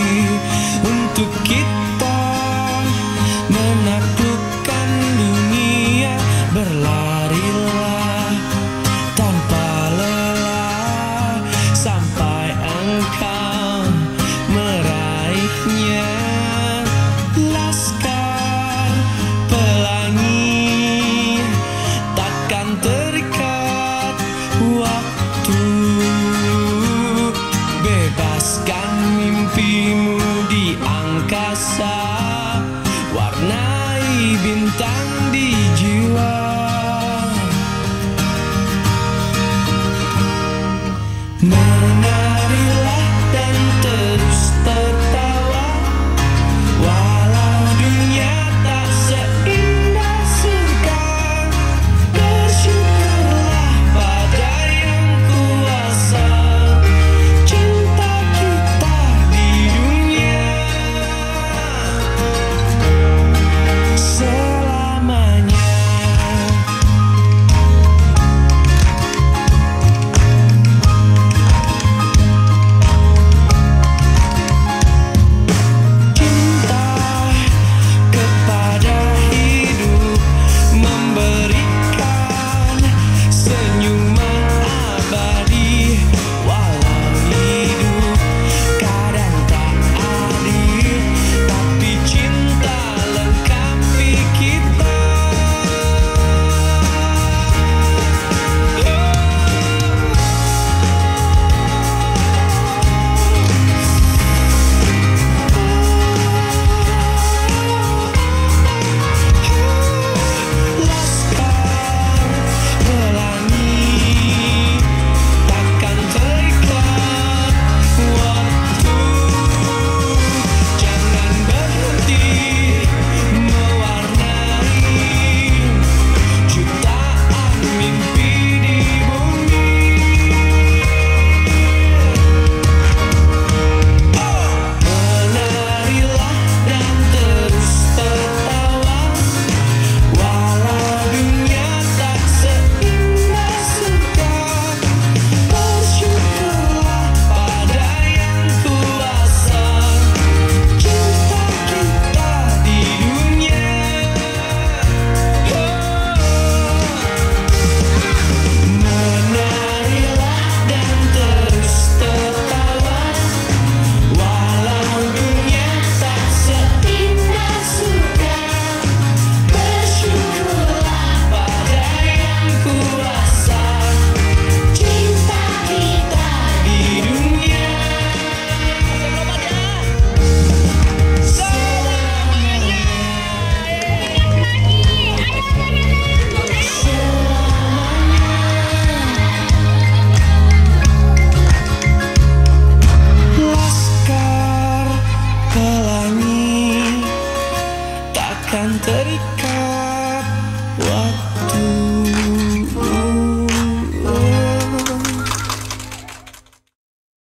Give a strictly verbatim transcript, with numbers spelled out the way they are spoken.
untuk kita menaklukkan dunia. Berlarilah tanpa lelah sampai engkau meraihnya. Laskar pelangi takkan terikat waktu. Bebaskan mimpimu di angkasa, warnai bintang di jiwa. Menarilah dan terus tertawa, walau dunia tak seindah surga. Bersyukurlah pada yang kuasa, cinta kita di dunia selamanya. Cinta kepada hidup, memberikan senyuman abadi. Walau hidup kadang tak adil, tapi cinta lengkapi kita. Laskar pelangi takkan terikat waktu. Jangan berhenti mewarnai jutaan mimpi di bumi. Menarilah dan terus tertawa, walau dunia tak seindah surga. Bersyukurlah pada yang kuasa, cinta kita di dunia menarilah dan terus tertawa, walau dunia tak seindah surga. Bersyukurlah pada yang kuasa, cinta kita di dunia selamanya. Laskar pelangi takkan terikat